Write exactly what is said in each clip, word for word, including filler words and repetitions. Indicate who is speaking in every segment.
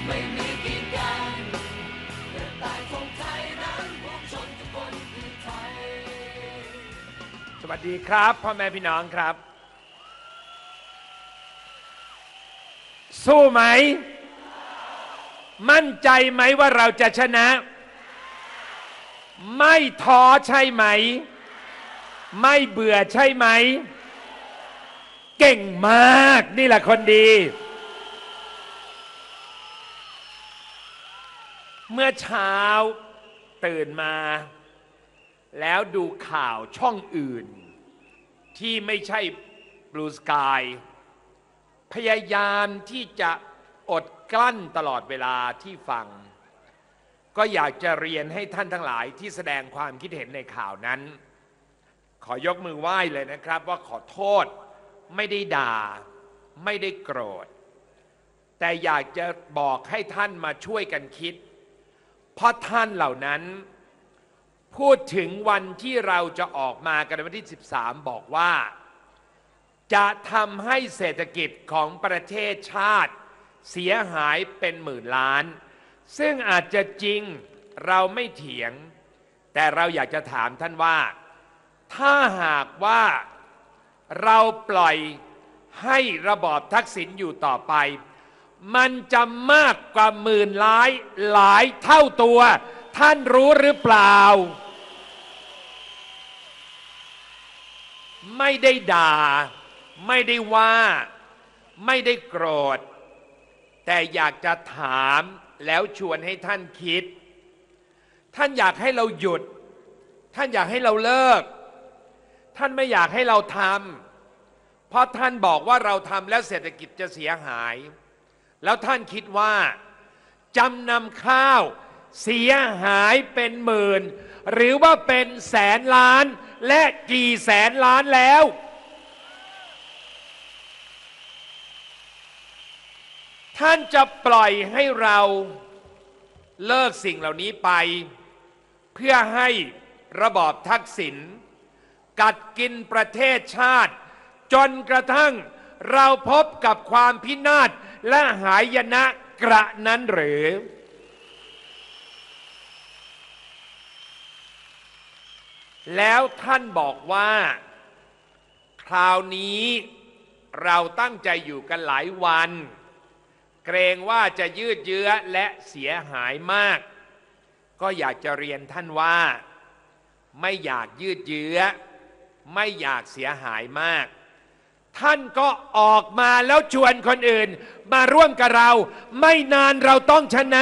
Speaker 1: ไม่มีกีดกันแต่ใต้ธงไทยนั้นพวกชนทุกคนคือไทย
Speaker 2: สวัสดีครับพ่อแม่พี่น้องครับสู้ไหมมั่นใจไหมว่าเราจะชนะไม่ท้อใช่ไหมไม่เบื่อใช่ไหมเก่งมากนี่แหละคนดีเมื่อเช้าตื่นมาแล้วดูข่าวช่องอื่นที่ไม่ใช่ Blue Sky พยายามที่จะอดกลั้นตลอดเวลาที่ฟังก็อยากจะเรียนให้ท่านทั้งหลายที่แสดงความคิดเห็นในข่าวนั้นขอยกมือไหว้เลยนะครับว่าขอโทษไม่ได้ด่าไม่ได้โกรธแต่อยากจะบอกให้ท่านมาช่วยกันคิดเพราะท่านเหล่านั้นพูดถึงวันที่เราจะออกมากันในวันที่สิบสามบอกว่าจะทำให้เศรษฐกิจของประเทศชาติเสียหายเป็นหมื่นล้านซึ่งอาจจะจริงเราไม่เถียงแต่เราอยากจะถามท่านว่าถ้าหากว่าเราปล่อยให้ระบอบทักษิณอยู่ต่อไปมันจะมากกว่าหมื่นล้านหลายเท่าตัวท่านรู้หรือเปล่าไม่ได้ด่าไม่ได้ว่าไม่ได้โกรธแต่อยากจะถามแล้วชวนให้ท่านคิดท่านอยากให้เราหยุดท่านอยากให้เราเลิกท่านไม่อยากให้เราทำเพราะท่านบอกว่าเราทำแล้วเศรษฐกิจจะเสียหายแล้วท่านคิดว่าจำนำข้าวเสียหายเป็นหมื่นหรือว่าเป็นแสนล้านและกี่แสนล้านแล้วท่านจะปล่อยให้เราเลิกสิ่งเหล่านี้ไปเพื่อให้ระบอบทักษิณกัดกินประเทศชาติจนกระทั่งเราพบกับความพินาศและหายนะกระนั้นหรือแล้วท่านบอกว่าคราวนี้เราตั้งใจอยู่กันหลายวันเกรงว่าจะยืดเยื้อและเสียหายมากก็อยากจะเรียนท่านว่าไม่อยากยืดเยื้อไม่อยากเสียหายมากท่านก็ออกมาแล้วชวนคนอื่นมาร่วมกับเราไม่นานเราต้องชนะ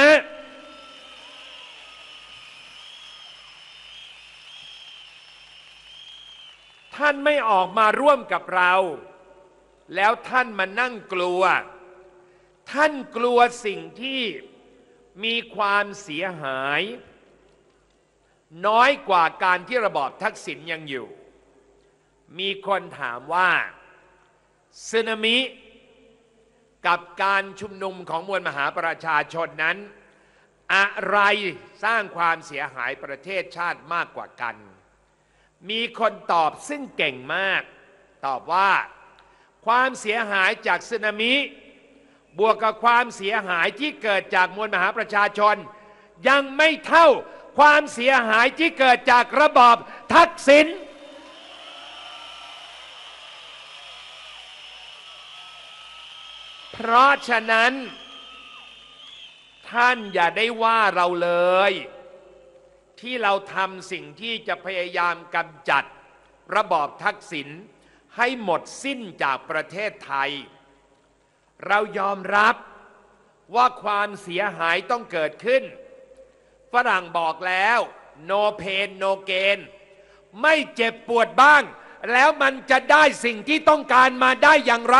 Speaker 2: ท่านไม่ออกมาร่วมกับเราแล้วท่านมานั่งกลัวท่านกลัวสิ่งที่มีความเสียหายน้อยกว่าการที่ระบอบทักษิณยังอยู่มีคนถามว่าสึนามิกับการชุมนุมของมวลมหาประชาชนนั้นอะไรสร้างความเสียหายประเทศชาติมากกว่ากันมีคนตอบซึ่งเก่งมากตอบว่าความเสียหายจากสึนามิบวกกับความเสียหายที่เกิดจากมวลมหาประชาชนยังไม่เท่าความเสียหายที่เกิดจากระบอบทักษิณเพราะฉะนั้นท่านอย่าได้ว่าเราเลยที่เราทำสิ่งที่จะพยายามกำจัดระบอบทักษิณให้หมดสิ้นจากประเทศไทยเรายอมรับว่าความเสียหายต้องเกิดขึ้นฝรั่งบอกแล้ว no pain no gain ไม่เจ็บปวดบ้างแล้วมันจะได้สิ่งที่ต้องการมาได้อย่างไร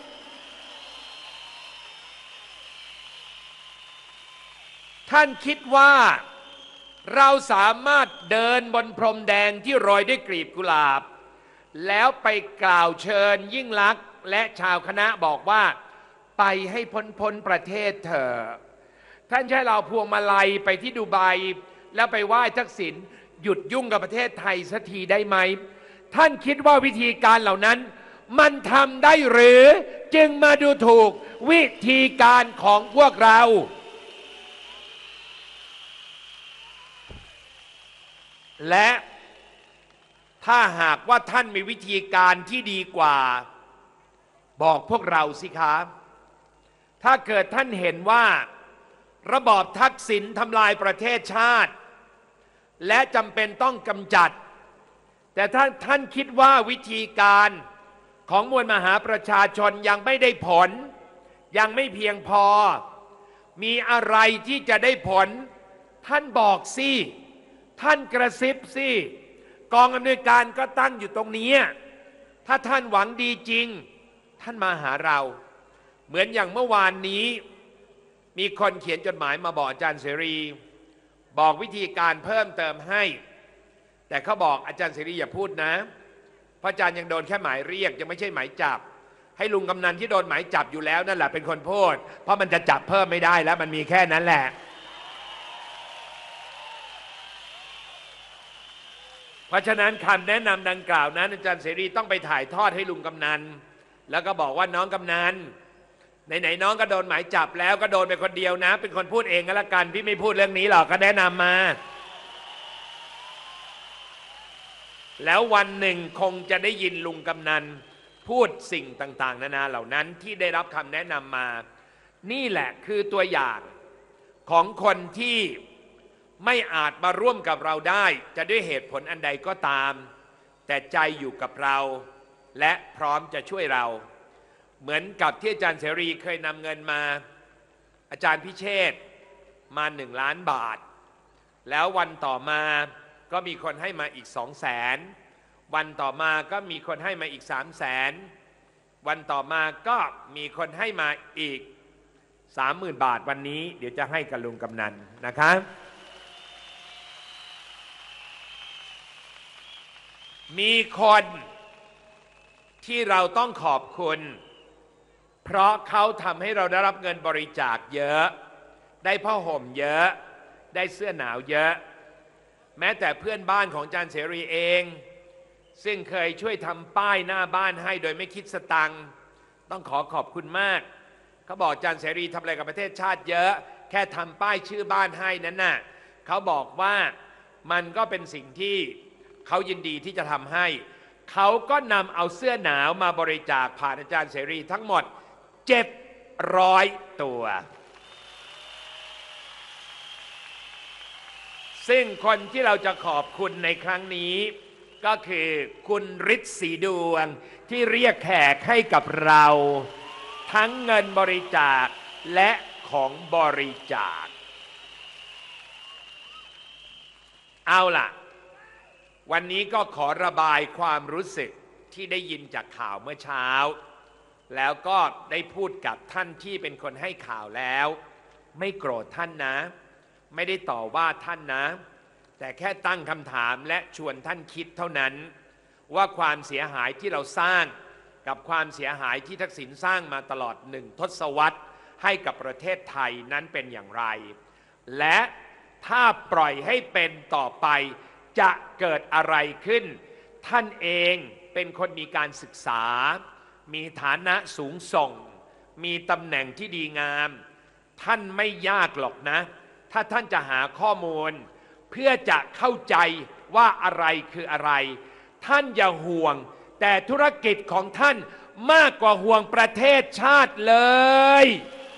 Speaker 2: ท่านคิดว่าเราสามารถเดินบนพรมแดงที่โรยด้วยกลีบกุหลาบแล้วไปกล่าวเชิญยิ่งลักษณ์และชาวคณะบอกว่าไปให้พ้นพ้นประเทศเถอะท่านใช้เราพวงมาลัยไปที่ดูไบแล้วไปไหว้ทักษิณหยุดยุ่งกับประเทศไทยสักทีได้ไหมท่านคิดว่าวิธีการเหล่านั้นมันทำได้หรือจึงมาดูถูกวิธีการของพวกเราและถ้าหากว่าท่านมีวิธีการที่ดีกว่าบอกพวกเราสิครับถ้าเกิดท่านเห็นว่าระบอบทักษิณทำลายประเทศชาติและจำเป็นต้องกำจัดแต่ถ้าท่านคิดว่าวิธีการของมวลมหาประชาชนยังไม่ได้ผลยังไม่เพียงพอมีอะไรที่จะได้ผลท่านบอกสิท่านกระซิบสิกองอำนวยการก็ตั้งอยู่ตรงนี้ถ้าท่านหวังดีจริงท่านมาหาเราเหมือนอย่างเมื่อวานนี้มีคนเขียนจดหมายมาบอกอาจารย์เสรีบอกวิธีการเพิ่มเติมให้แต่เขาบอกอาจารย์เสรีอย่าพูดนะเพราะอาจารย์ยังโดนแค่หมายเรียกยังไม่ใช่หมายจับให้ลุงกำนันที่โดนหมายจับอยู่แล้วนั่นแหละเป็นคนพูดเพราะมันจะจับเพิ่มไม่ได้แล้วมันมีแค่นั้นแหละเพราะฉะนั้นคำแนะนำดังกล่าวนั้นอาจารย์เสรีต้องไปถ่ายทอดให้ลุงกำนันแล้วก็บอกว่าน้องกำนันไหนๆน้องก็โดนหมายจับแล้วก็โดนไปคนเดียวนะเป็นคนพูดเองก็แล้วกันพี่ไม่พูดเรื่องนี้หรอกก็แนะนำมาแล้ววันหนึ่งคงจะได้ยินลุงกำนันพูดสิ่งต่างๆนานาเหล่านั้นที่ได้รับคำแนะนำมานี่แหละคือตัวอย่างของคนที่ไม่อาจมาร่วมกับเราได้จะด้วยเหตุผลอันใดก็ตามแต่ใจอยู่กับเราและพร้อมจะช่วยเราเหมือนกับที่อาจารย์เสรีเคยนำเงินมาอาจารย์พิเชษฐ์มาหนึ่งล้านบาทแล้ววันต่อมาก็มีคนให้มาอีกสองแสนวันต่อมาก็มีคนให้มาอีกสามแสนวันต่อมาก็มีคนให้มาอีกสามหมื่นบาทวันนี้เดี๋ยวจะให้กับลุงกำนันนะคะมีคนที่เราต้องขอบคุณเพราะเขาทำให้เราได้รับเงินบริจาคเยอะได้ผ้าห่มเยอะได้เสื้อหนาวเยอะแม้แต่เพื่อนบ้านของอาจารย์เสรีเองซึ่งเคยช่วยทำป้ายหน้าบ้านให้โดยไม่คิดสตังค์ต้องขอขอบคุณมากเขาบอกอาจารย์เสรีทำอะไรกับประเทศชาติเยอะแค่ทำป้ายชื่อบ้านให้นั้นน่ะเขาบอกว่ามันก็เป็นสิ่งที่เขายินดีที่จะทำให้เขาก็นำเอาเสื้อหนาวมาบริจาคผ่านอาจารย์เสรีทั้งหมดเจ็ดร้อยตัวซึ่งคนที่เราจะขอบคุณในครั้งนี้ก็คือคุณฤทธิ์ศรีดวงที่เรียกแขกให้กับเราทั้งเงินบริจาคและของบริจาคเอาล่ะวันนี้ก็ขอระบายความรู้สึกที่ได้ยินจากข่าวเมื่อเช้าแล้วก็ได้พูดกับท่านที่เป็นคนให้ข่าวแล้วไม่โกรธท่านนะไม่ได้ต่อว่าท่านนะแต่แค่ตั้งคำถามและชวนท่านคิดเท่านั้นว่าความเสียหายที่เราสร้างกับความเสียหายที่ทักษิณสร้างมาตลอดหนึ่งทศวรรษให้กับประเทศไทยนั้นเป็นอย่างไรและถ้าปล่อยให้เป็นต่อไปจะเกิดอะไรขึ้นท่านเองเป็นคนมีการศึกษามีฐานะสูงส่งมีตำแหน่งที่ดีงามท่านไม่ยากหรอกนะถ้าท่านจะหาข้อมูลเพื่อจะเข้าใจว่าอะไรคืออะไรท่านอย่าห่วงแต่ธุรกิจของท่านมากกว่าห่วงประเทศชาติเลย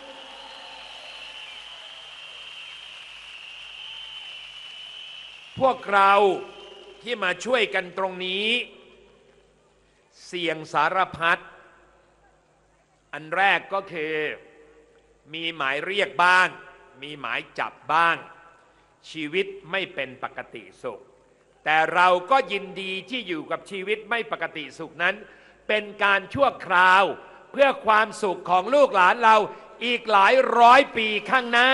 Speaker 2: พวกเราที่มาช่วยกันตรงนี้เสี่ยงสารพัดอันแรกก็คือมีหมายเรียกบ้างมีหมายจับบ้างชีวิตไม่เป็นปกติสุขแต่เราก็ยินดีที่อยู่กับชีวิตไม่ปกติสุขนั้นเป็นการชั่วคราวเพื่อความสุขของลูกหลานเราอีกหลายร้อยปีข้างหน้า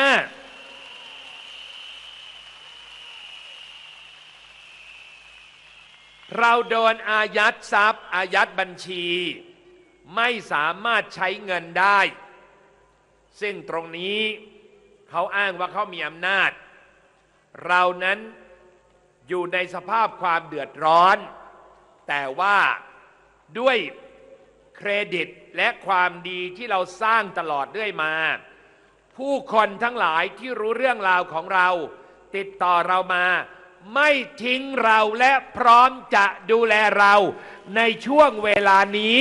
Speaker 2: เราโดนอายัดทรัพย์อายัดบัญชีไม่สามารถใช้เงินได้ซึ่งตรงนี้เขาอ้างว่าเขามีอำนาจเรานั้นอยู่ในสภาพความเดือดร้อนแต่ว่าด้วยเครดิตและความดีที่เราสร้างตลอดเรื่อยมาผู้คนทั้งหลายที่รู้เรื่องราวของเราติดต่อเรามาไม่ทิ้งเราและพร้อมจะดูแลเราในช่วงเวลานี้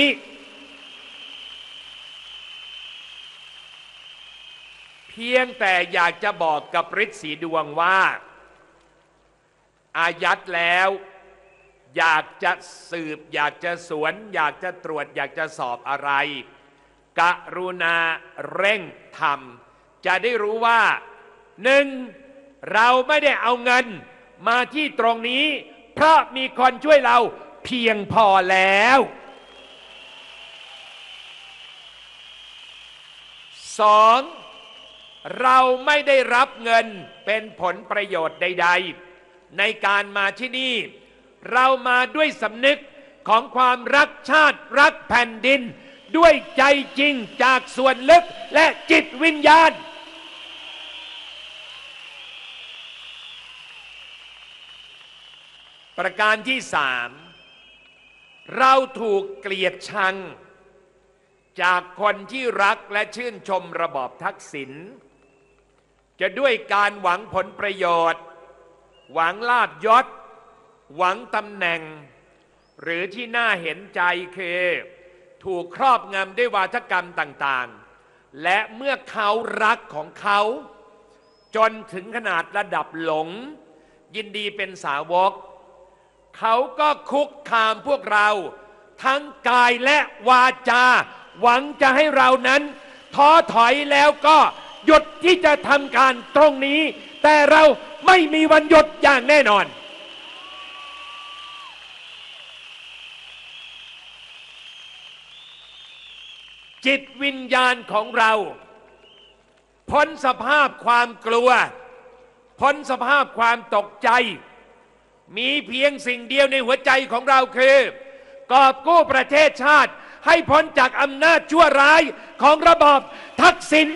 Speaker 2: เพียงแต่อยากจะบอกกับฤทธิ์สีดวงว่าอายัดแล้วอยากจะสืบอยากจะสวนอยากจะตรวจอยากจะสอบอะไรกรุณาเร่งทำจะได้รู้ว่าหนึ่งเราไม่ได้เอาเงินมาที่ตรงนี้เพราะมีคนช่วยเราเพียงพอแล้วสองเราไม่ได้รับเงินเป็นผลประโยชน์ใดๆในการมาที่นี่เรามาด้วยสำนึกของความรักชาติรักแผ่นดินด้วยใจจริงจากส่วนลึกและจิตวิญญาณประการที่สามเราถูกเกลียดชังจากคนที่รักและชื่นชมระบอบทักษิณจะด้วยการหวังผลประโยชน์หวังลาภยศหวังตำแหน่งหรือที่น่าเห็นใจคือถูกครอบงำด้วยวาทกรรมต่างๆและเมื่อเขารักของเขาจนถึงขนาดระดับหลงยินดีเป็นสาวกเขาก็คุกคามพวกเราทั้งกายและวาจาหวังจะให้เรานั้นท้อถอยแล้วก็หยุดที่จะทำการตรงนี้แต่เราไม่มีวันหยุดอย่างแน่นอนจิตวิญญาณของเราพ้นสภาพความกลัวพ้นสภาพความตกใจมีเพียงสิ่งเดียวในหัวใจของเราคือกอบกู้ประเทศชาติให้พ้นจากอำนาจชั่วร้ายของระบอบทักษิณ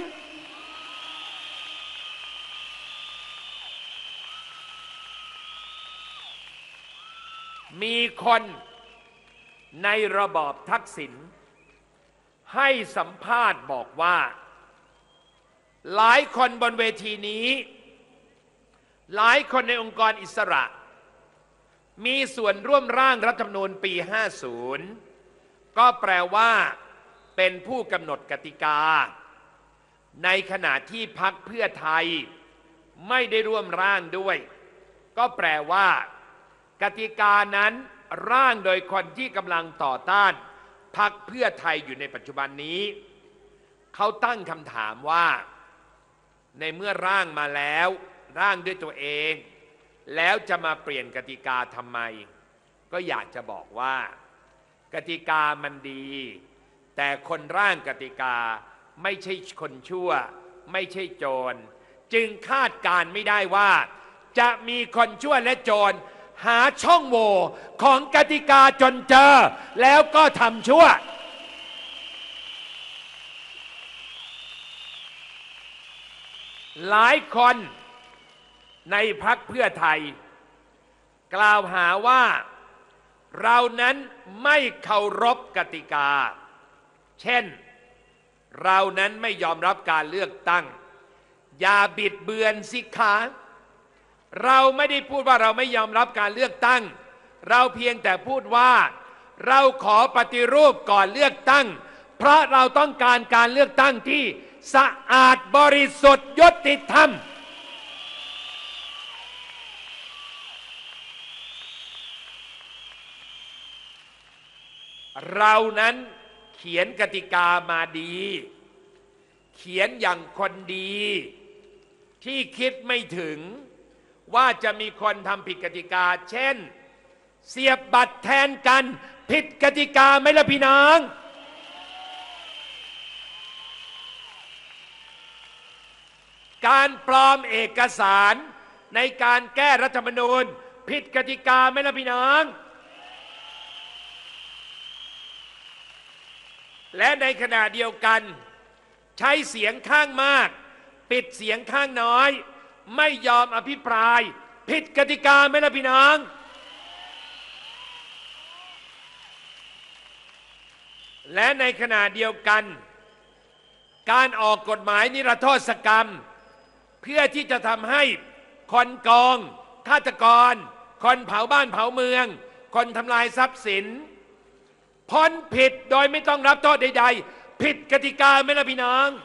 Speaker 2: มีคนในระบอบทักษิณให้สัมภาษณ์บอกว่าหลายคนบนเวทีนี้หลายคนในองค์กรอิสระมีส่วนร่วมร่างรัฐธรรมนูญปีห้าสิบก็แปลว่าเป็นผู้กำหนดกติกาในขณะที่พรรคเพื่อไทยไม่ได้ร่วมร่างด้วยก็แปลว่ากติกานั้นร่างโดยคนที่กำลังต่อต้านพรรคเพื่อไทยอยู่ในปัจจุบันนี้เขาตั้งคำถามว่าในเมื่อร่างมาแล้วร่างด้วยตัวเองแล้วจะมาเปลี่ยนกติกาทำไมก็อยากจะบอกว่ากติกามันดีแต่คนร่างกติกาไม่ใช่คนชั่วไม่ใช่โจรจึงคาดการไม่ได้ว่าจะมีคนชั่วและโจรหาช่องโหว่ของกติกาจนเจอแล้วก็ทำชั่วหลายคนในพรรคเพื่อไทยกล่าวหาว่าเรานั้นไม่เคารพกติกาเช่นเรานั้นไม่ยอมรับการเลือกตั้งอย่าบิดเบือนสิคะเราไม่ได้พูดว่าเราไม่ยอมรับการเลือกตั้งเราเพียงแต่พูดว่าเราขอปฏิรูปก่อนเลือกตั้งเพราะเราต้องการการเลือกตั้งที่สะอาดบริสุทธิ์ยุติธรรมเรานั้นเขียนกติกามาดีเขียนอย่างคนดีที่คิดไม่ถึงว่าจะมีคนทำผิดกติกาเช่นเสียบบัตรแทนกันผิดกติกาไหมล่ะพี่น้องการปลอมเอกสารในการแก้รัฐธรรมนูญผิดกติกาไหมล่ะพี่น้องและในขณะเดียวกันใช้เสียงข้างมากปิดเสียงข้างน้อยไม่ยอมอภิปรายผิดกติกาไหมล่ะพี่น้องและในขณะเดียวกันการออกกฎหมายนิรโทษกรรมเพื่อที่จะทำให้คนกองฆาตกรคนเผาบ้านเผาเมืองคนทำลายทรัพย์สินพ้นผิดโดยไม่ต้องรับโทษใดๆผิดกติกาไหมล่ะพี่น้อง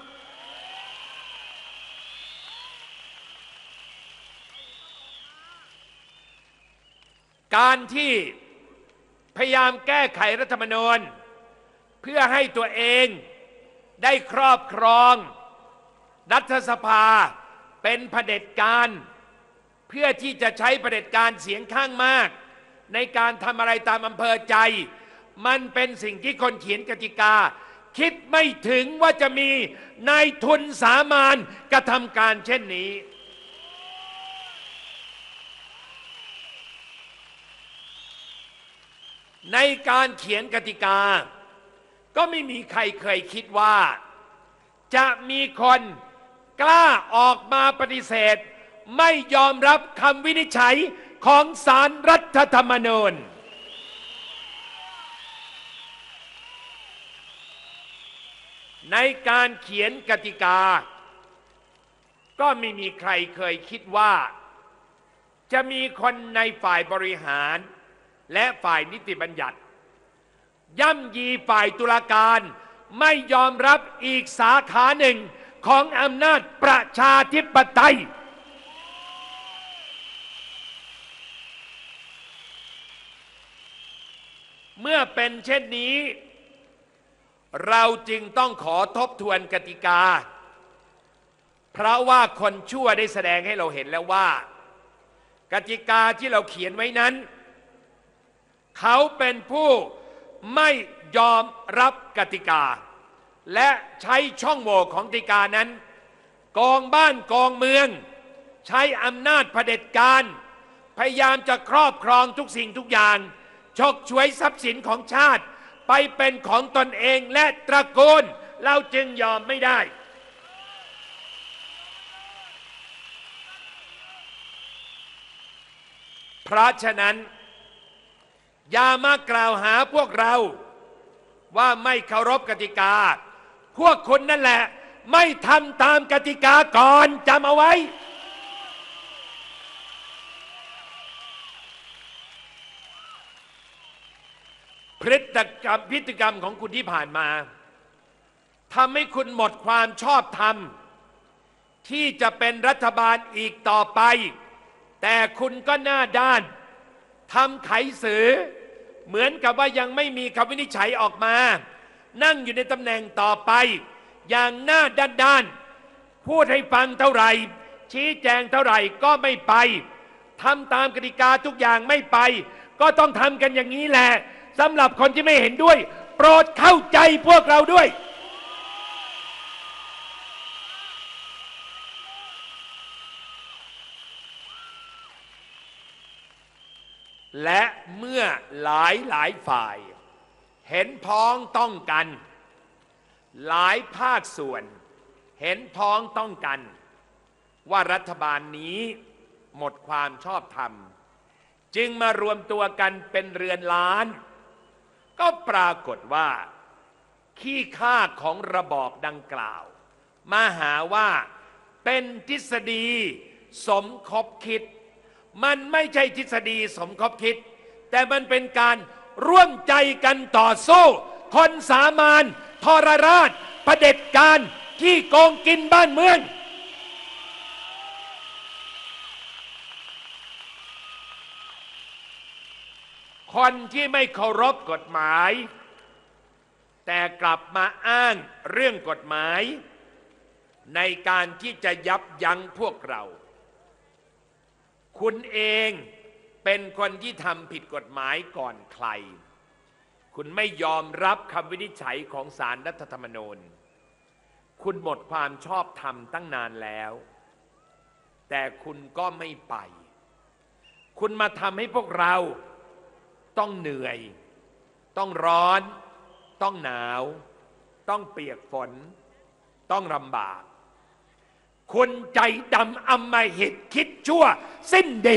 Speaker 2: การที่พยายามแก้ไขรัฐธรรมนูญเพื่อให้ตัวเองได้ครอบครองรัฐสภาเป็นเผด็จการเพื่อที่จะใช้เผด็จการเสียงข้างมากในการทำอะไรตามอำเภอใจมันเป็นสิ่งที่คนเขียนกติกาคิดไม่ถึงว่าจะมีนายทุนสามานกระทำการเช่นนี้ในการเขียนกติกาก็ไม่มีใครเคยคิดว่าจะมีคนกล้าออกมาปฏิเสธไม่ยอมรับคำวินิจฉัยของศาลรัฐธรรมนูญในการเขียนกติกาก็ไม่มีใครเคยคิดว่าจะมีคนในฝ่ายบริหารและฝ่ายนิติบัญญัติย่ำยีฝ่ายตุลาการไม่ยอมรับอีกสาขาหนึ่งของอำนาจประชาธิปไตยเมื่อเป็นเช่นนี้เราจึงต้องขอทบทวนกติกาเพราะว่าคนชั่วได้แสดงให้เราเห็นแล้วว่ากติกาที่เราเขียนไว้นั้นเขาเป็นผู้ไม่ยอมรับกติกาและใช้ช่องโหว่ของกติกานั้นกองบ้านกองเมืองใช้อำนาจเผด็จการพยายามจะครอบครองทุกสิ่งทุกอย่างฉกฉวยทรัพย์สินของชาติไปเป็นของตนเองและตระกูลเราจึงยอมไม่ได้เพราะฉะนั้นอย่ามากล่าวหาพวกเราว่าไม่เคารพกติกาพวกคุณนั่นแหละไม่ทำตามกติกาก่อนจำเอาไว้พฤติกรรมพฤติกรรมของคุณที่ผ่านมาทำให้คุณหมดความชอบธรรมที่จะเป็นรัฐบาลอีกต่อไปแต่คุณก็หน้าด้านทำไขสือเหมือนกับว่ายังไม่มีคำวินิจฉัยออกมานั่งอยู่ในตำแหน่งต่อไปอย่างหน้าด้านๆพูดให้ฟังเท่าไหร่ชี้แจงเท่าไหร่ก็ไม่ไปทำตามกติกาทุกอย่างไม่ไปก็ต้องทำกันอย่างนี้แหละสำหรับคนที่ไม่เห็นด้วยโปรดเข้าใจพวกเราด้วยและเมื่อหลายหลายฝ่ายเห็นพ้องต้องกันหลายภาคส่วนเห็นพ้องต้องกันว่ารัฐบาลนี้หมดความชอบธรรมจึงมารวมตัวกันเป็นเรือนล้านก็ปรากฏว่าขี้ข้าของระบอบดังกล่าวมาหาว่าเป็นทฤษฎีสมคบคิดมันไม่ใช่ทฤษฎีสมคบคิดแต่มันเป็นการร่วมใจกันต่อสู้คนสามานทรราชเผด็จการที่โกงกินบ้านเมืองคนที่ไม่เคารพกฎหมายแต่กลับมาอ้างเรื่องกฎหมายในการที่จะยับยั้งพวกเราคุณเองเป็นคนที่ทำผิดกฎหมายก่อนใครคุณไม่ยอมรับคำวินิจฉัยของศาลรัฐธรรมนูญคุณหมดความชอบธรรมตั้งนานแล้วแต่คุณก็ไม่ไปคุณมาทำให้พวกเราต้องเหนื่อยต้องร้อนต้องหนาวต้องเปียกฝนต้องลำบากคุณใจดำอำมหิตคิดชั่วสิ้นดี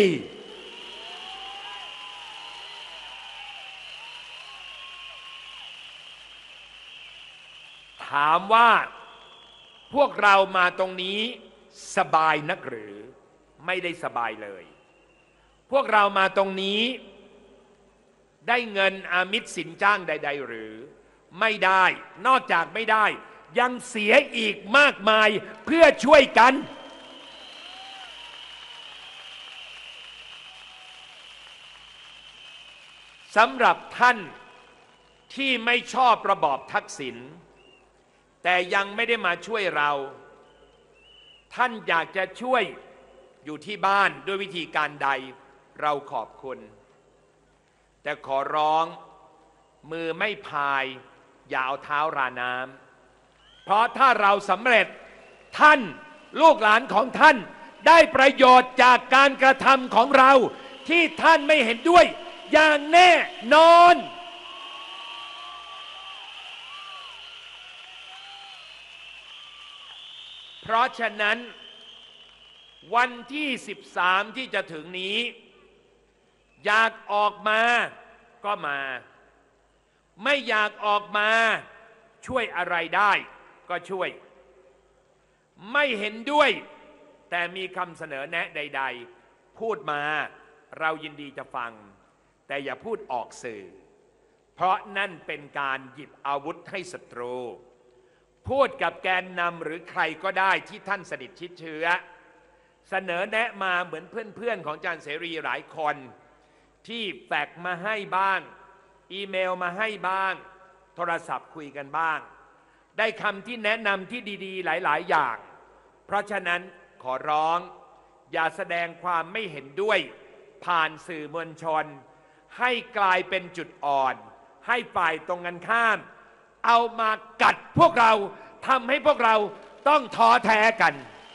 Speaker 2: ถามว่าพวกเรามาตรงนี้สบายนักหรือไม่ได้สบายเลยพวกเรามาตรงนี้ได้เงินอามิตสินจ้างใดๆหรือไม่ได้นอกจากไม่ได้ยังเสียอีกมากมายเพื่อช่วยกันสำหรับท่านที่ไม่ชอบระบอบทักษิณแต่ยังไม่ได้มาช่วยเราท่านอยากจะช่วยอยู่ที่บ้านด้วยวิธีการใดเราขอบคุณแต่ขอร้องมือไม่พายอย่าเอาเท้าราน้ำเพราะถ้าเราสำเร็จท่านลูกหลานของท่านได้ประโยชน์จากการกระทำของเราที่ท่านไม่เห็นด้วยอย่างแน่นอนเพราะฉะนั้นวันที่สิบสามที่จะถึงนี้อยากออกมาก็มาไม่อยากออกมาช่วยอะไรได้ก็ช่วยไม่เห็นด้วยแต่มีคำเสนอแนะใดๆพูดมาเรายินดีจะฟังแต่อย่าพูดออกสื่อเพราะนั่นเป็นการหยิบอาวุธให้ศัตรูพูดกับแกนนำหรือใครก็ได้ที่ท่านสนิทชิดเชื้อเสนอแนะมาเหมือนเพื่อนๆของอาจารย์เสรีหลายคนที่แฟกซ์มาให้บ้างอีเมลมาให้บ้างโทรศัพท์คุยกันบ้างได้คำที่แนะนำที่ดีๆหลายๆอย่างเพราะฉะนั้นขอร้องอย่าแสดงความไม่เห็นด้วยผ่านสื่อมวลชนให้กลายเป็นจุดอ่อนให้ฝ่ายตรงกันข้ามเอามากัดพวกเราทำให้พวกเราต้องท้อแท้กัน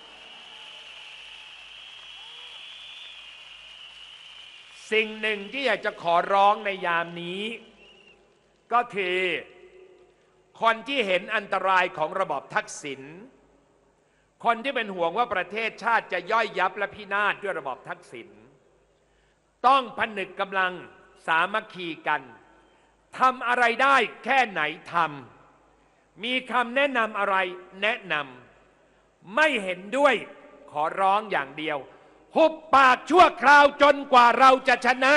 Speaker 2: สิ่งหนึ่งที่อยากจะขอร้องในยามนี้ก็คือคนที่เห็นอันตรายของระบอบทักษิณคนที่เป็นห่วงว่าประเทศชาติจะย่อยยับและพินาศด้วยระบอบทักษิณต้องผนึกกำลังสามัคคีกันทำอะไรได้แค่ไหนทำมีคำแนะนำอะไรแนะนำไม่เห็นด้วยขอร้องอย่างเดียวหุบปากชั่วคราวจนกว่าเราจะชนะ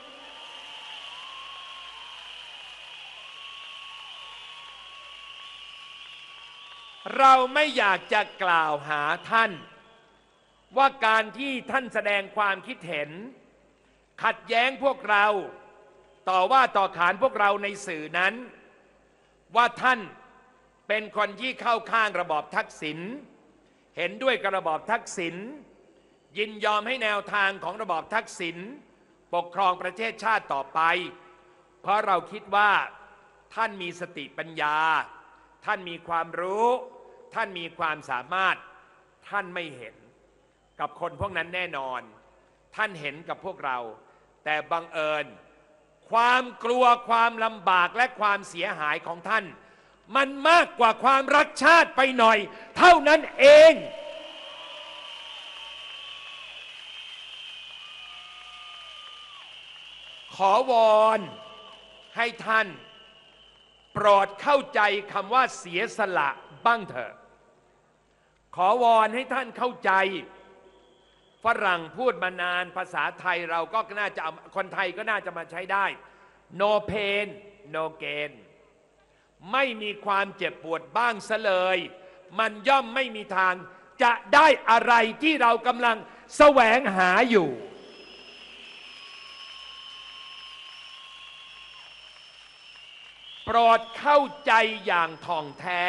Speaker 2: เราไม่อยากจะกล่าวหาท่านว่าการที่ท่านแสดงความคิดเห็นขัดแย้งพวกเราต่อว่าต่อขานพวกเราในสื่อนั้นว่าท่านเป็นคนที่เข้าข้างระบอบทักษิณเห็นด้วยกับระบอบทักษิณยินยอมให้แนวทางของระบอบทักษิณปกครองประเทศชาติต่อไปเพราะเราคิดว่าท่านมีสติปัญญาท่านมีความรู้ท่านมีความสามารถท่านไม่เห็นกับคนพวกนั้นแน่นอนท่านเห็นกับพวกเราแต่บังเอิญความกลัวความลำบากและความเสียหายของท่านมันมากกว่าความรักชาติไปหน่อยเท่านั้นเองขอวอนให้ท่านโปรดเข้าใจคำว่าเสียสละบ้างเถอะขอวอนให้ท่านเข้าใจฝรั่งพูดมานานภาษาไทยเราก็น่าจะคนไทยก็น่าจะมาใช้ได้ no pain no gain ไม่มีความเจ็บปวดบ้างซะเลยมันย่อมไม่มีทางจะได้อะไรที่เรากำลังแสวงหาอยู่โปรดเข้าใจอย่างท่องแท้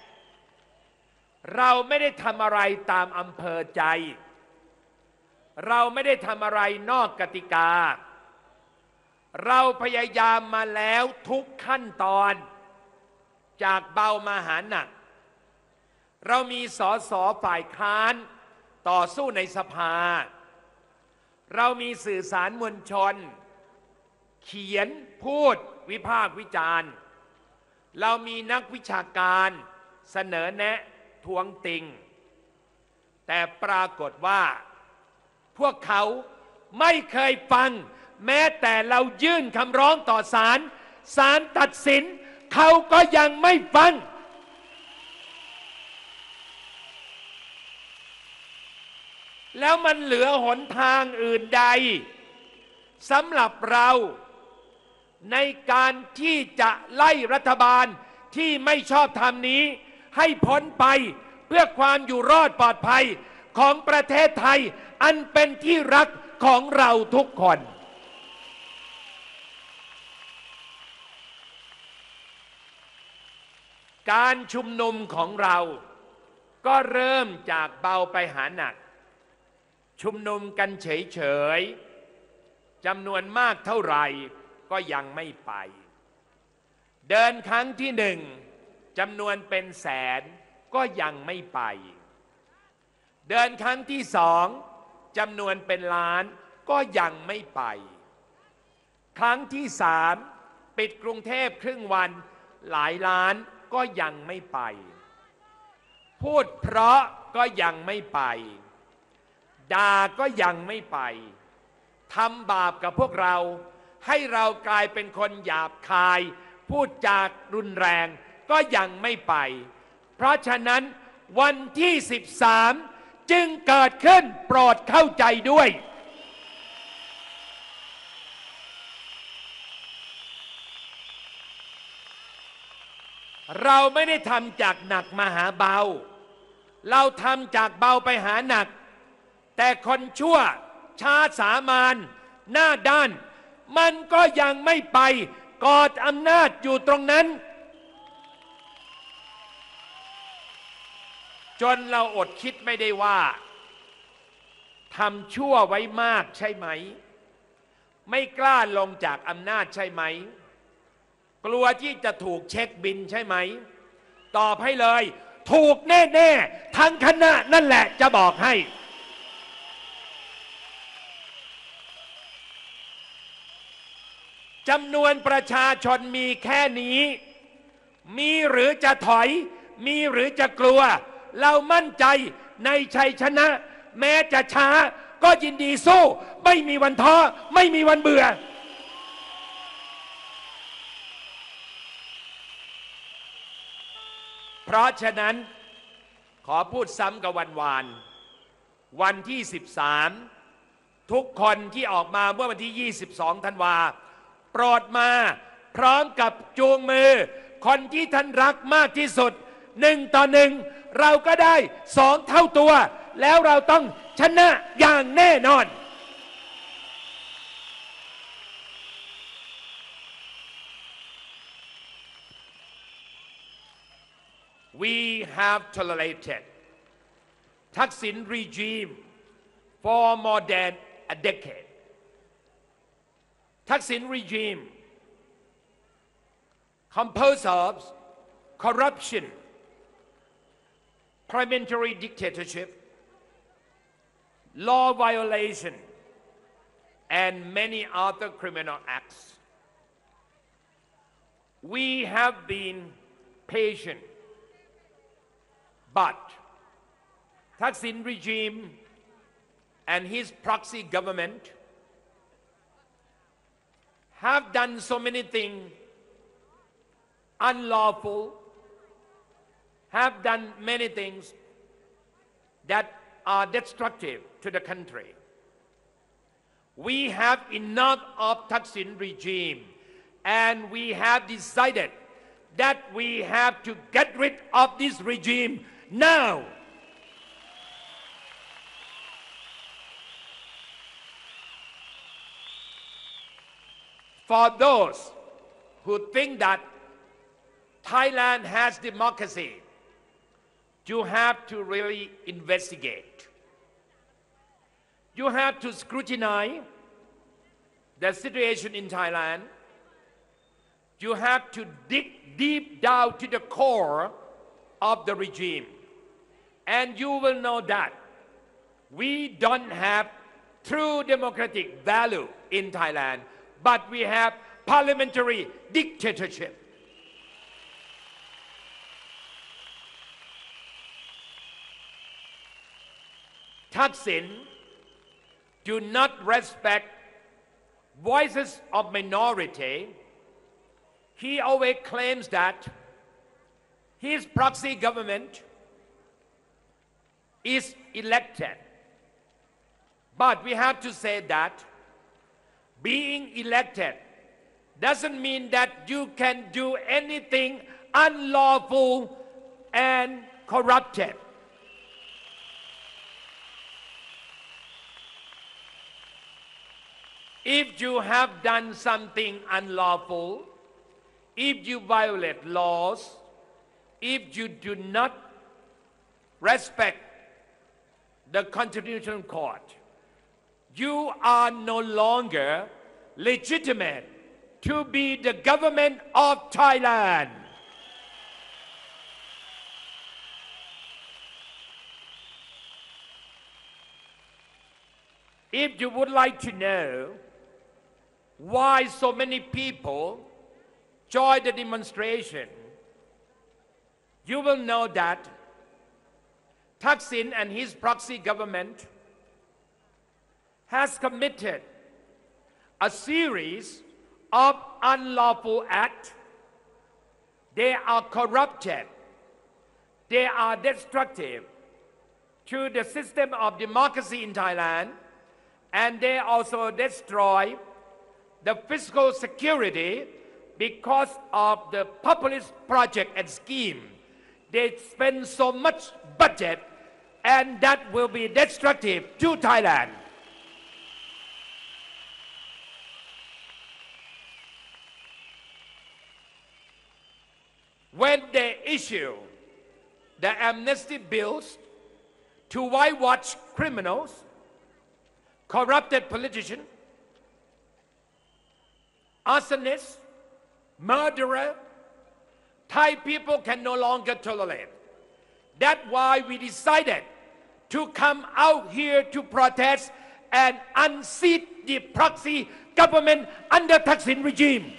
Speaker 2: เราไม่ได้ทำอะไรตามอำเภอใจเราไม่ได้ทำอะไรนอกกติกาเราพยายามมาแล้วทุกขั้นตอนจากเบามาหาหนักเรามีสสฝ่ายค้านต่อสู้ในสภาเรามีสื่อสารมวลชนเขียนพูดวิพากษ์วิจารณ์เรามีนักวิชาการเสนอแนะท้วงติงแต่ปรากฏว่าพวกเขาไม่เคยฟังแม้แต่เรายื่นคำร้องต่อศาลศาลตัดสินเขาก็ยังไม่ฟังแล้วมันเหลือหนทางอื่นใดสำหรับเราในการที่จะไล่รัฐบาลที่ไม่ชอบธรรมนี้ให้พ้นไปเพื่อความอยู่รอดปลอดภัยของประเทศไทยอันเป็นที่รักของเราทุกคนการชุมนุมของเราก็เริ่มจากเบาไปหาหนักชุมนุมกันเฉยๆจำนวนมากเท่าไหร่ก็ยังไม่ไปเดินครั้งที่หนึ่งจำนวนเป็นแสนก็ยังไม่ไปเดินครั้งที่สองจำนวนเป็นล้านก็ยังไม่ไปครั้งที่สามปิดกรุงเทพครึ่งวันหลายล้านก็ยังไม่ไปพูดเพราะก็ยังไม่ไปด่าก็ยังไม่ไปทำบาปกับพวกเราให้เรากลายเป็นคนหยาบคายพูดจารุนแรงก็ยังไม่ไปเพราะฉะนั้นวันที่สิบสามจึงเกิดขึ้นโปรดเข้าใจด้วยเราไม่ได้ทำจากหนักมาหาเบาเราทำจากเบาไปหาหนักแต่คนชั่วช้าสามานหน้าด้านมันก็ยังไม่ไปกอดอำนาจอยู่ตรงนั้นจนเราอดคิดไม่ได้ว่าทำชั่วไว้มากใช่ไหมไม่กล้าลงจากอำนาจใช่ไหมกลัวที่จะถูกเช็คบินใช่ไหมตอบให้เลยถูกแน่ๆทั้งคณะนั่นแหละจะบอกให้จำนวนประชาชนมีแค่นี้มีหรือจะถอยมีหรือจะกลัวเรามั่นใจในชัยชนะแม้จะช้าก็ยินดีสู้ไม่มีวันท้อไม่มีวันเบื่อเพราะฉะนั้นขอพูดซ้ำกับวันวานวันที่สิบสามทุกคนที่ออกมาเมื่อวันที่ยี่สิบสองธันวาโปรดมาพร้อมกับจูงมือคนที่ท่านรักมากที่สุดหนึ่งต่อหนึ่งเราก็ได้สองเท่าตัวแล้วเราต้องชนะอย่างแน่นอนWe have tolerated Thaksin regime for more than a decade. Thaksin regime composed of corruption, parliamentary dictatorship, law violation, and many other criminal acts. We have been patient, but Thaksin regime and his proxy government have done so many things unlawful, have done many things that are destructive to the country. We have enough of Thaksin regime, and we have decided that we have to get rid of this regime now. For those who think that Thailand has democracy, you have to really investigate. You have to scrutinize the situation in Thailand. You have to dig deep down to the core of the regime. And you will know that we don't have true democratic value in Thailand, but we have parliamentary dictatorship. Thaksin do not respect voices of minority. He always claims that his proxy government is elected. But we have to say that being elected doesn't mean that you can do anything unlawful and corrupted. If you have done something unlawful, if you violate laws, if you do not respect the Constitutional Court, you are no longer legitimate to be the government of Thailand. If you would like to know why so many people joined the demonstration, you will know that Thaksin and his proxy government has committed a series of unlawful acts. They are corrupted. They are destructive to the system of democracy in Thailand, and they also destroy the physical security because of the populist project and scheme. They spend so much budget, and that will be destructive to Thailand. When they issue the amnesty bills to whitewash criminals, corrupted politicians, arsonists, murderers, Thai people can no longer tolerate. That's why we decided to come out here to protest and unseat the proxy government under Thaksin regime.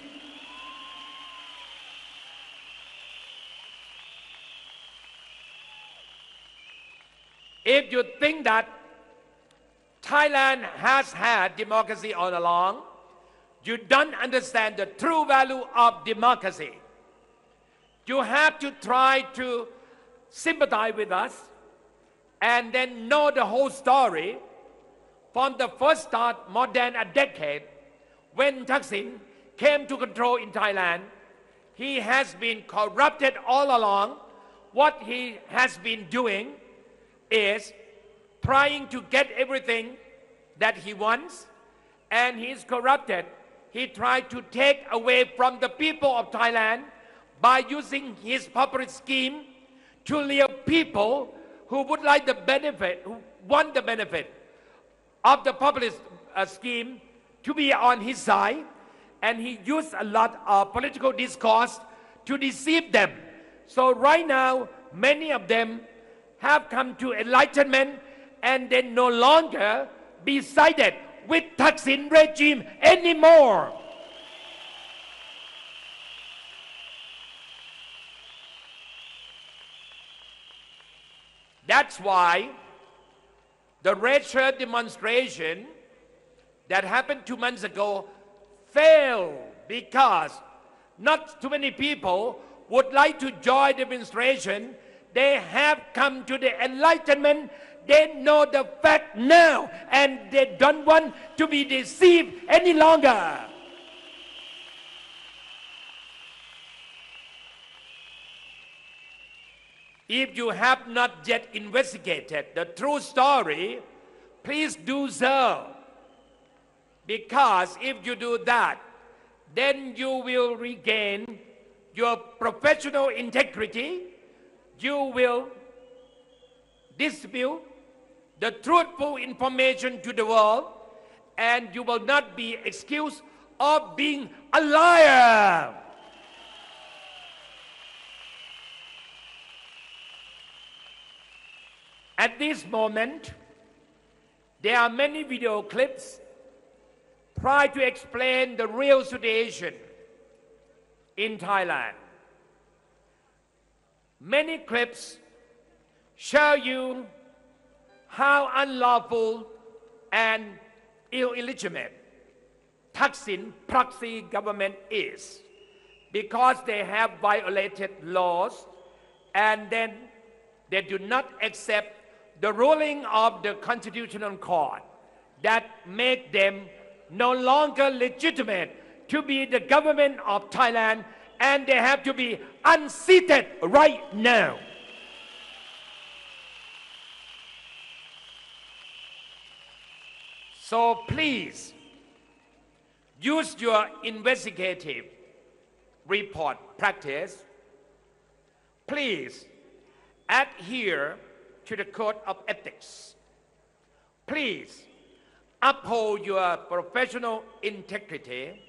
Speaker 2: If you think that Thailand has had democracy all along, you don't understand the true value of democracy. You have to try to sympathize with us and then know the whole story from the first start more than a decade when Thaksin came to control in Thailand. He has been corrupted all along. What he has been doing is trying to get everything that he wants, and he is corrupted. He tried to take away from the people of Thailand by using his populist scheme to lure people who would like the benefit, who want the benefit of the populist uh, scheme to be on his side, and he used a lot of political discourse to deceive them. So right now, many of them have come to enlightenment, and they no longer be sided with Thaksin regime anymore. That's why the red shirt demonstration that happened two months ago failed, because not too many people would like to join the demonstration. They have come to the enlightenment. They know the fact now, and they don't want to be deceived any longer. If you have not yet investigated the true story, please do so. Because if you do that, then you will regain your professional integrity. You will distribute the truthful information to the world, and you will not be accused of being a liar. At this moment, there are many video clips try to explain the real situation in Thailand. Many clips show you how unlawful and illegitimate Thaksin proxy government is, because they have violated laws, and then they do not accept the ruling of the Constitutional Court that make them no longer legitimate to be the government of Thailand, and they have to be unseated right now. So please use your investigative report practice. Please adhere to the code of ethics. Please uphold your professional integrity.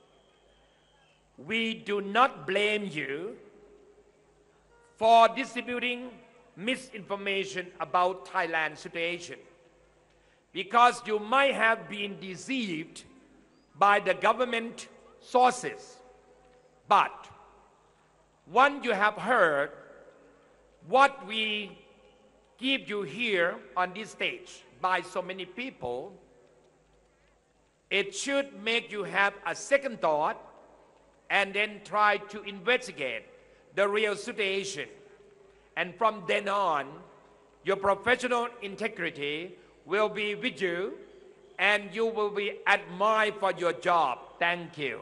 Speaker 2: We do not blame you for distributing misinformation about Thailand's situation, because you might have been deceived by the government sources. But once you have heard what we give you here on this stage by so many people, it should make you have a second thought and then try to investigate the real situation. And from then on, your professional integrity will be with you and you will be admired for your job. Thank you.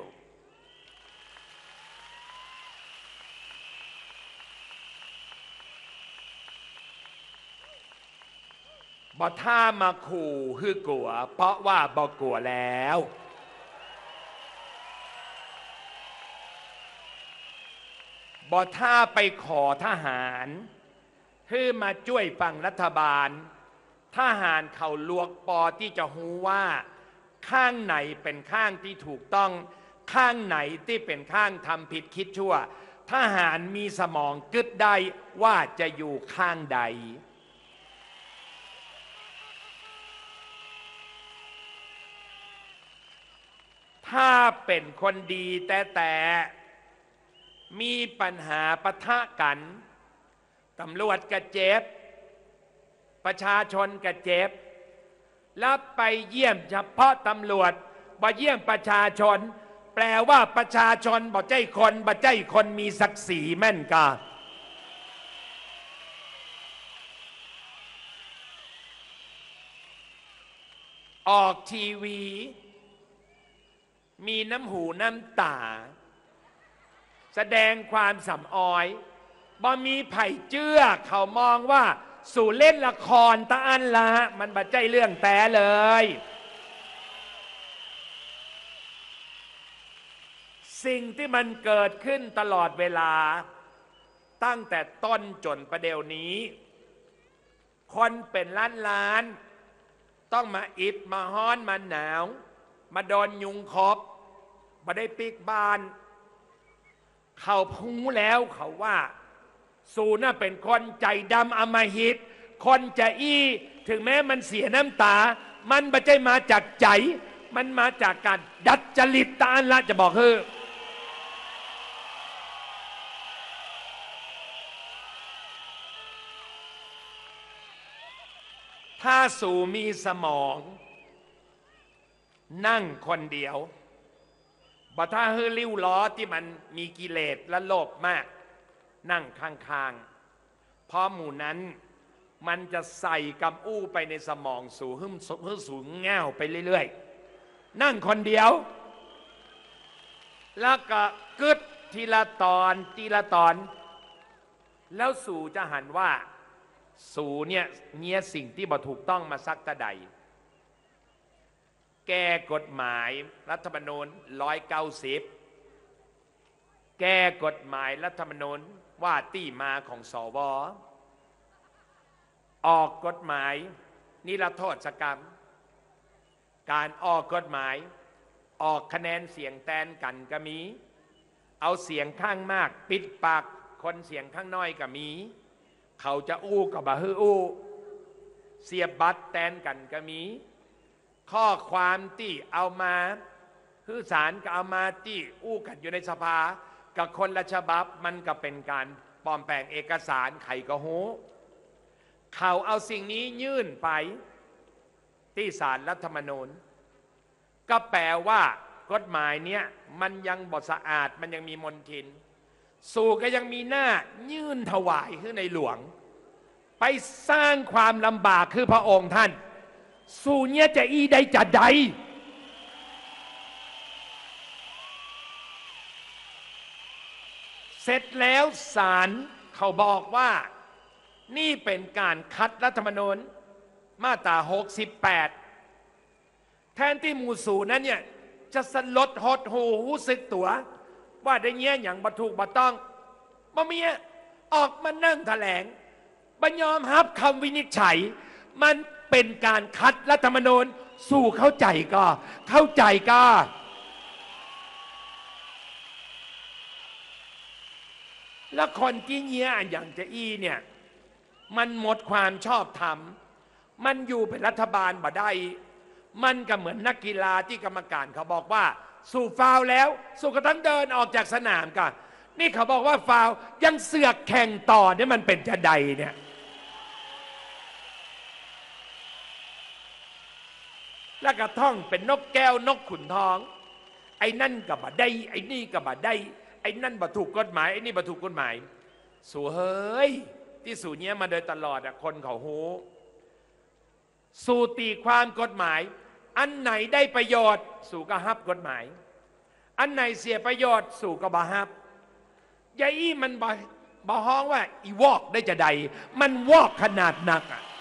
Speaker 2: บ่ท่ามาขู่คือกลัวเพราะว่าบ่กลัวแล้วบ่ท่าไปขอทหารคือมาช่วยฝั่งรัฐบาลทหารเขาลวกปอที่จะหูว่าข้างไหนเป็นข้างที่ถูกต้องข้างไหนที่เป็นข้างทำผิดคิดชั่วทหารมีสมองกึดได้ว่าจะอยู่ข้างใดถ้าเป็นคนดีแต่แต่มีปัญหาปะทะกันตำรวจกระเจ็บประชาชนกระเจ็บแล้วไปเยี่ยมเฉพาะตำรวจบ่เยี่ยมประชาชนแปลว่าประชาชนบ่ใจคนบ่ใจคนมีศักดิ์ศรีแม่นกะออกทีวีมีน้ำหูน้ำตาแสดงความสำออยบ่มีไผ่เจื้อเขามองว่าสู่เล่นละครตาอันละมันบัดใจเรื่องแต่เลยสิ่งที่มันเกิดขึ้นตลอดเวลาตั้งแต่ต้นจนประเดี๋ยวนี้คนเป็นล้านล้านต้องมาอิดมาฮ้อนมาหนาวมาโดนยุงคบมาได้ปิกบ้านเขาพูแล้วเขาว่าสูน่ะเป็นคนใจดำอำมหิตคนจะอี้ถึงแม้มันเสียน้ำตามันไม่ใช่มาจากใจมันมาจากการดัดจริตตาอันละจะบอกคือถ้าสู่มีสมองนั่งคนเดียวบ่ถ้าฮื้อริ้วล้อที่มันมีกิเลสและโลภมากนั่งข้างๆเพราะหมู่นั้นมันจะใส่กำอู้ไปในสมองสู่หึ่มหึ่มสูงแง่วไปเรื่อยๆนั่งคนเดียวแล้วก็กึดทีละตอนทีละตอนแล้วสู่จะหันว่าสู่เนี่ยเงี้ยสิ่งที่บ่ถูกต้องมาสักตะใดแก้กฎหมายรัฐธรรมนูญร้อยเก้าสิบแก้กฎหมายรัฐธรรมนูญว่าที่มาของสวออกกฎหมายนิรโทษกรรมการออกกฎหมายออกคะแนนเสียงแทนกันก็มีเอาเสียงข้างมากปิดปากคนเสียงข้างน้อยก็มีเขาจะอู้ก็บ่ฮื้ออู้เสียบบัตรแทนกันก็มีข้อความที่เอามาคือสารก็เอามาที่อู้กันอยู่ในสภากับคนละฉบับมันก็เป็นการปลอมแปลงเอกสารไขก็โหเขาเอาสิ่งนี้ยื่นไปที่ศาลรัฐธรรมนูญก็แปลว่ากฎหมายเนี้ยมันยังบ่สะอาดมันยังมีมลทินสู่ก็ยังมีหน้ายื่นถวายคือในหลวงไปสร้างความลำบากคือพระองค์ท่านสู่เนี้ยจะอีใดจะใดเสร็จแล้วศาลเขาบอกว่านี่เป็นการคัดรัฐธรรมนูญมาตราหกสิบแปดแทนที่หมู่สูนั้นเนี่ยจะสลดหดหูรู้สึกตัวว่าได้เงี้ยอย่างบัถูกบัต้องบ่มีออกมานั่งแถลงบัญยอมรับคำวินิจฉัยมันเป็นการคัดรัฐธรรมนูญสู่เข้าใจก็เข้าใจก็แล้วคนที่เงี้ยอย่างจะอี้เนี่ยมันหมดความชอบธรรมมันอยู่เป็นรัฐบาลบ่ได้มันก็เหมือนนักกีฬาที่กรรมการเขาบอกว่าสู่ฟาวแล้วสู่กระทั่งเดินออกจากสนามกันนี่เขาบอกว่าฟาวยังเสือกแข่งต่อเนี่ยมันเป็นจะใดเนี่ยแล้วก็ท่องเป็นนกแก้วนกขุนทองไอ้นั่นก็บ่ได้ไอ้นี่ก็บ่ได้ไอ้นั่นบ่ถูกกฎหมายไอ้นี่บ่ถูกกฎหมายสู่เฮ้ยที่สู่เนี้ยมาโดยตลอดอะคนเขาโหสู่ตีความกฎหมายอันไหนได้ประโยชน์สู่ก็ฮับกฎหมายอันไหนเสียประโยชน์สู่ก็บ่ฮับยายอี้มันบ่บ่ฮ้องว่าอีวอกได้จะใดมันวอกขนาดหนักอะ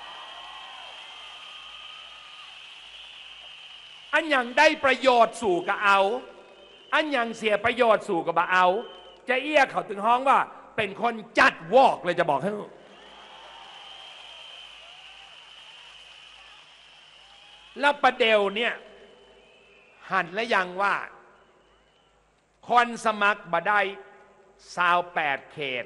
Speaker 2: อันอย่างได้ประโยชน์สู่ก็เอาอันอย่างเสียประโยชน์สู่ก็บ่เอาจะเอี้ยเขาถึงฮ้องว่าเป็นคนจัดวอกเลยจะบอกให้แล้วประเดี๋ยวเนี่ยหันและยังว่าคนสมัครบ่ได้สาวแปดเขต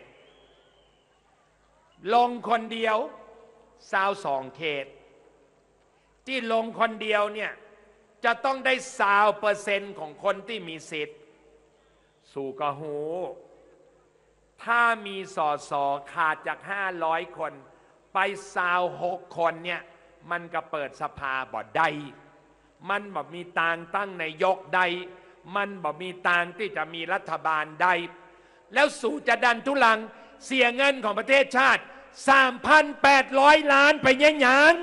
Speaker 2: ลงคนเดียวสาวสองเขตที่ลงคนเดียวเนี่ยจะต้องได้สาวเปอร์เซ็นต์ของคนที่มีสิทธิ์สู่กะหูถ้ามีสอสอขาดจากห้าร้อยคนไปสาวหกคนเนี่ยมันก็เปิดสภาบ่ได้มันบ่มีทางตั้งนายกได้มันบ่มีทางที่จะมีรัฐบาลได้แล้วสู่จะดันทุลังเสียเงินของประเทศชาติ สามพันแปดร้อย ล้านไปยังหยัง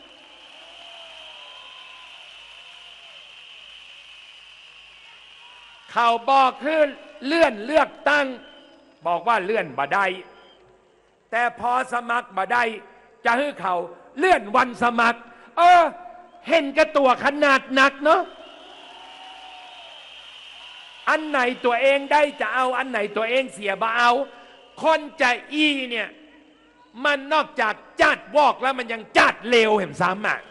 Speaker 2: เขาบอกคือเลื่อนเลือกตั้งบอกว่าเลื่อนบ่ได้แต่พอสมัครบ่ได้จะให้เขาเลื่อนวันสมัครเออเห็นกระตัวขนาดหนักเนาะอันไหนตัวเองได้จะเอาอันไหนตัวเองเสียบ่เอาคนจะอี้เนี่ยมันนอกจากจัดวอกแล้วมันยังจัดเลวเห็นซ้ำอ่ะ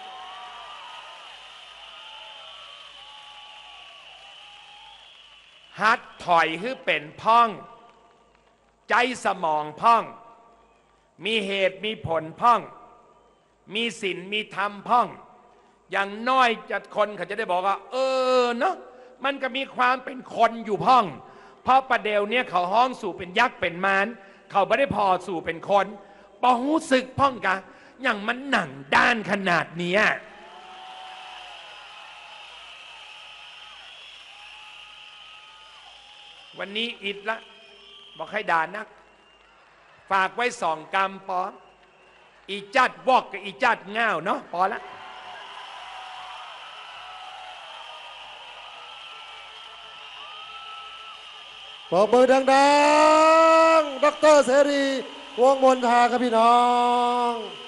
Speaker 2: ฮัดถอยคือเป็นพ่องใจสมองพ่องมีเหตุมีผลพ่องมีศีลมีธรรมพ่องอย่างน้อยจะคนเขาจะได้บอกว่าเออเนาะมันก็มีความเป็นคนอยู่พ่องเพราะประเดี๋ยวเนี่ยเขาห้องสู่เป็นยักษ์เป็นมารเขาไม่ได้พอสู่เป็นคนปอหูสึกพ่องกะอย่างมันหนังด้านขนาดเนี้ยวันนี้อิดละบอกให้ด่านักฝากไว้สองกรรมปออีจัดวอกกับอีจัดง่าวเนาะพอละ
Speaker 3: ปรบมือดังๆดร.เสรีวงศ์มนทาครับพี่น้อง